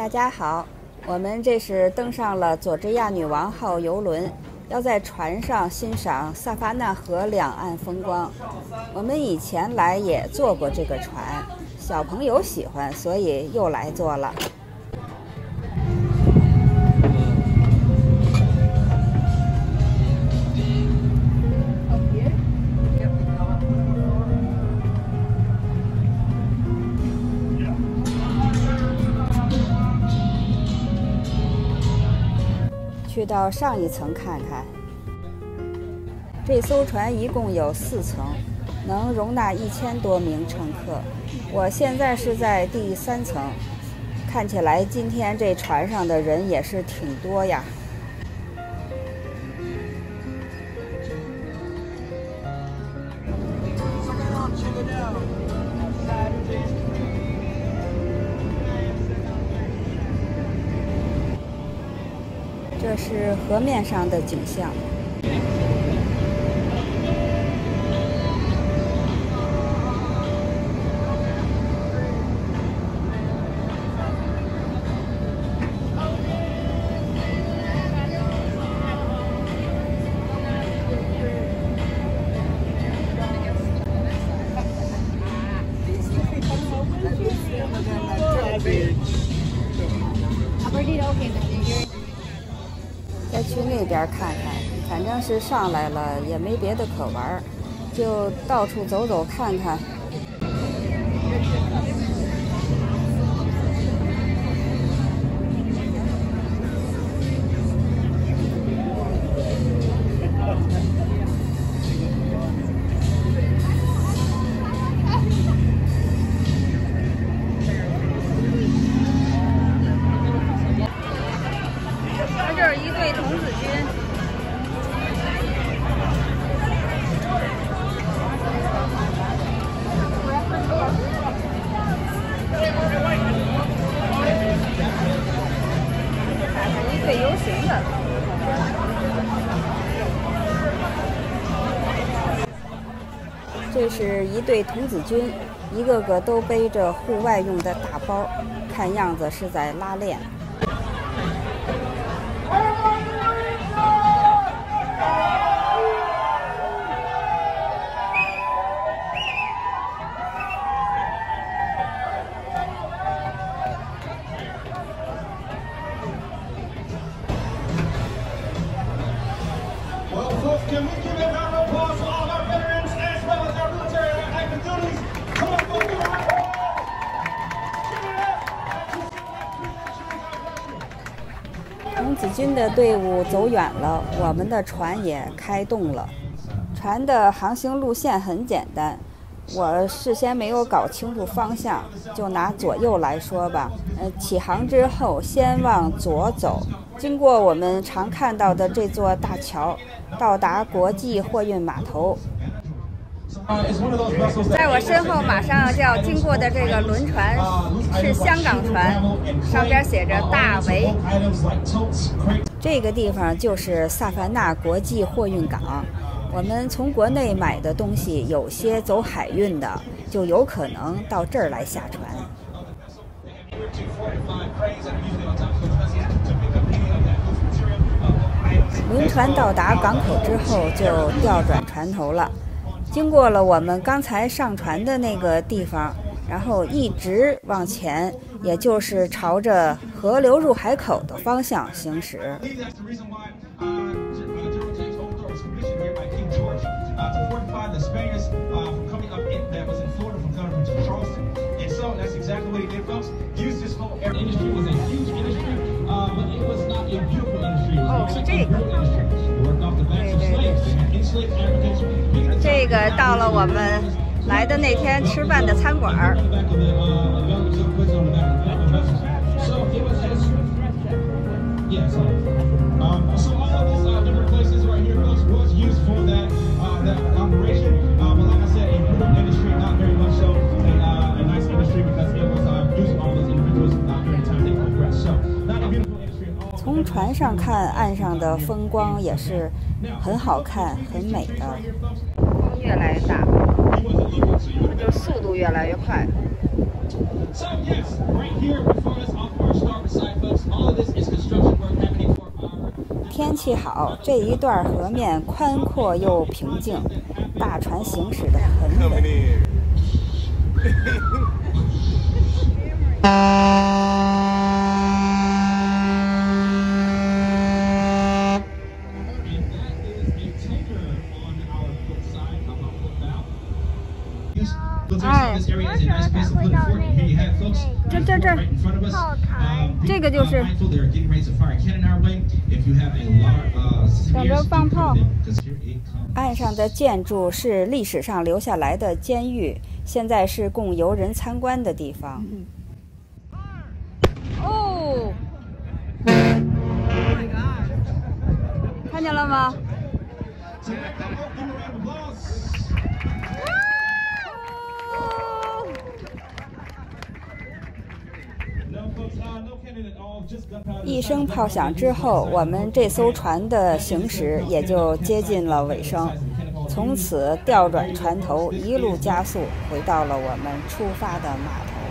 大家好，我们这是登上了佐治亚女王号邮轮，要在船上欣赏萨凡纳河两岸风光。我们以前来也坐过这个船，小朋友喜欢，所以又来坐了。去到上一层看看，这艘船一共有4层，能容纳1000多名乘客。我现在是在第3层，看起来今天这船上的人也是挺多呀。这是河面上的景象。再去那边看看，反正是上来了，也没别的可玩，就到处走走看看。这是一对童子军。一对游行的。这是一对童子军，一个个都背着户外用的大包，看样子是在拉练。 Can we give a round of applause to all our veterans as well as our military and active duties? Come on, go do it! Give it up! 童子军的队伍走远了，我们的船也开动了。船的航行路线很简单，我事先没有搞清楚方向，就拿左右来说吧。起航之后先往左走，经过我们常看到的这座大桥，到达国际货运码头。在我身后马上就要经过的这个轮船是香港船，上边写着大围。这个地方就是萨凡纳国际货运港。我们从国内买的东西，有些走海运的，就有可能到这儿来下船。轮船到达港口之后，就调转船头了。经过了我们刚才上船的那个地方，然后一直往前，也就是朝着河流入海口的方向行驶。哦，是这个。对，这个到了我们来的那天吃饭的餐馆。从船上看岸上的风光也是很好看、很美的。风越来越大，就速度越来越快。So yes, right here before us off our 天气好，这一段河面宽阔又平静，大船行驶得很稳。 哎，这个就是等着放炮。 岸上的建筑是历史上留下来的监狱，现在是供游人参观的地方。 哦，看见了吗？ 一声炮响之后，我们这艘船的行驶也就接近了尾声。从此调转船头，一路加速回到了我们出发的码头。